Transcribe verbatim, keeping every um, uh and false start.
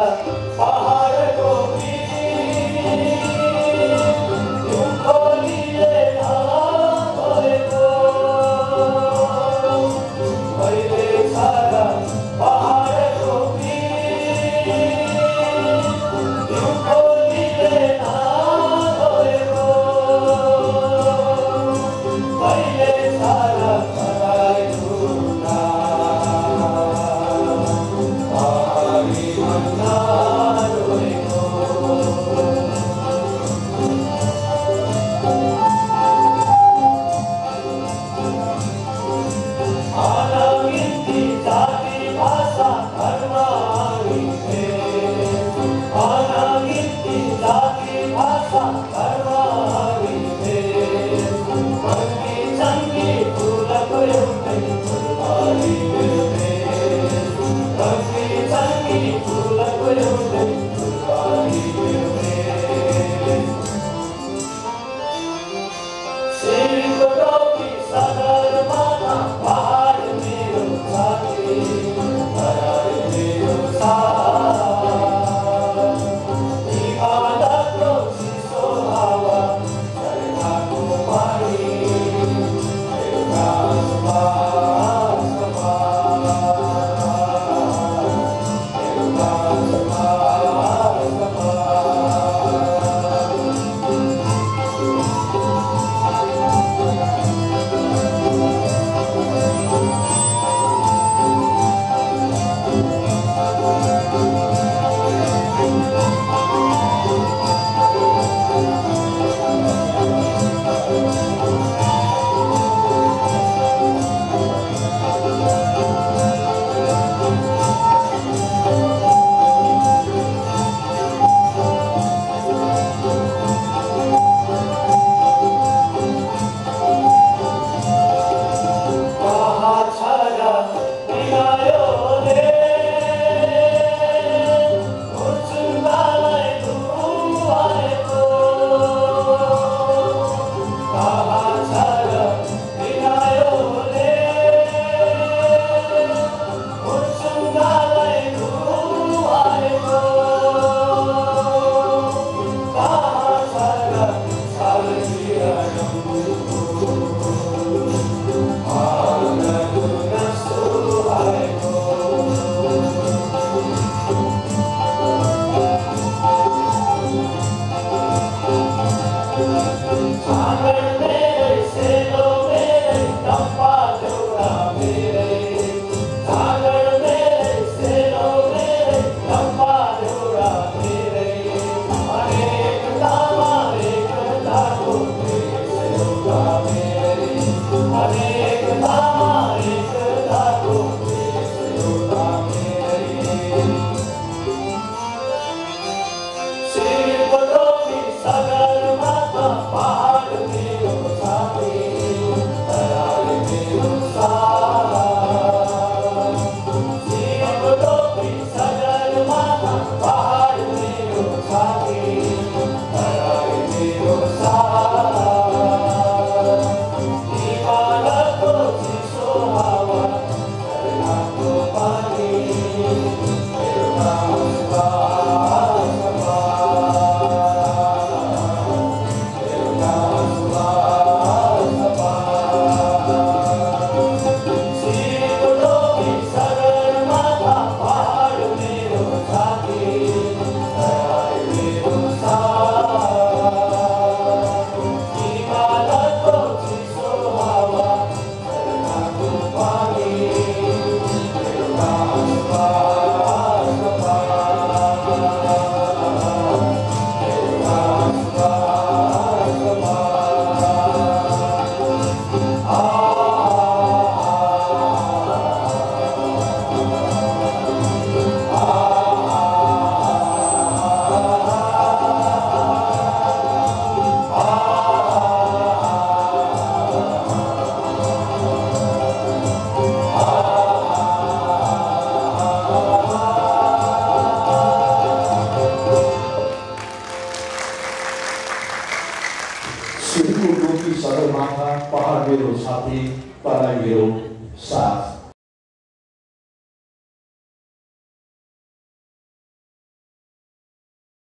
Seer Topy Sagarmatha Pahard मेरो chati Pahard मेरो साथ इबादतको चिसो हावा झरनाको पानी एउटा सुवास सफा एउटा सुवास सफा Seer Topy Sagarmatha Pahard मेरो chati Pahard मेरो साथ Seer Topy Sagarmatha Pahard मेरो chati Pahard मेरो साथ इबादतको चिसो हावा झरनाको पानी एउटा सुवास सफा एउटा सुवास सफा Seer Topy Sagarmatha Pahard मेरो chati Pahard मेरो साथ इबादतको चिसो हावा झरनाको पानी एउटा सुवास सफा एउटा सुवास सफा आ Seer Topy Sagarmatha Pahard मेरो साथी तराई मेरो साथ